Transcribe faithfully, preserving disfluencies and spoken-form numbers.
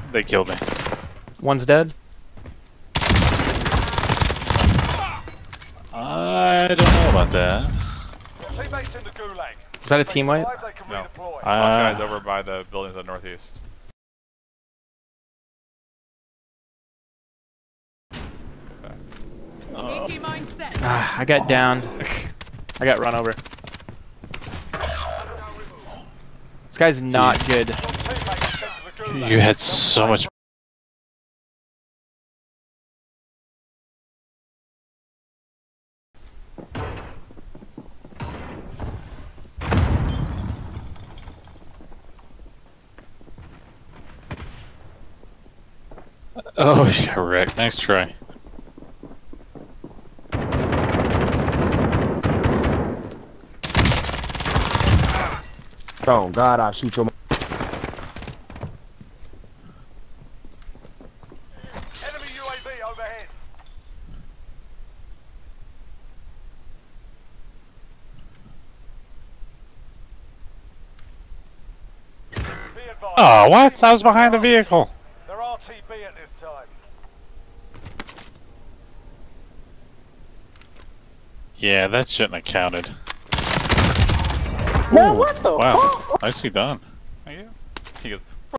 They killed me. One's dead. I don't know about that. Teammates in the gulag. Is that a team wipe? No. Uh, Last guy's over by the building to the northeast. Oh. Ah, I got downed. I got run over. This guy's not good. You had so much. Oh, correct. Nice try. Oh God, I shoot your. Enemy U A V overhead. Be advised. Oh, what? I was behind the vehicle. They're R T B at this time. Yeah, that shouldn't have counted. Man, what the Wow, fuck? nicely done.